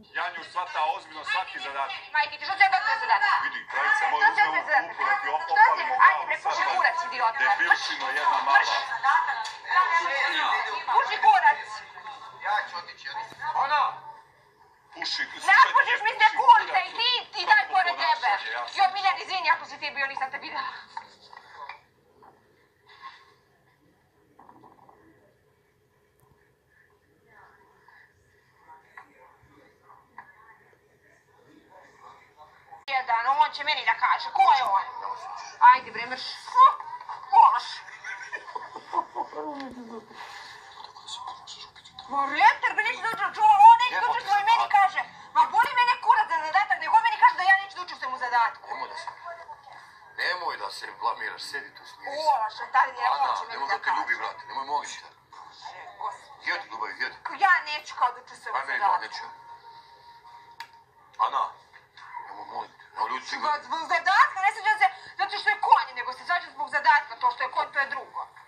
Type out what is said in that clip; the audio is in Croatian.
Ja nju svata ozbiljno svaki zadatak. Majke ti, što će da zadatak? Vidi, krajica moj uzme u klupu da ti opalimo Ajde, glavu bre, puši kurac, idiota. Debilčino jedna mala. Puši kurac. Ja ću otići. Ona! Puši, Napušiš mi se kurca i ti daj pored tebe. Jo, Miljan, izvini ako si ti bio, nisam te videla. Jedan, on će meni da kaže, ko je on? Ajde bre, mrš. Kolaš. Ma repter, bre, neće da učim, čuo, on neće da učim svoj meni kaže. Ma boli mene kurac za zadatak, nego meni kaže da ja neću da učim se mu zadatku. Nemoj da se blamiraš, sedi tu smiri se. Kolaš, tada nije on će Ana, meni nemoj da da te kaže. ljubi, brate, nemoj molim te. Jedi, ljubavi, jedi. Ja neću kao da učim se mu Aj meni da, zadatku. neću. Ana, nemoj molim te. Evo ljudi ti Zbog zadatka, ne sviđa se zato što je konj, nego se svađa zbog zadatka, to što je konj to je drugo.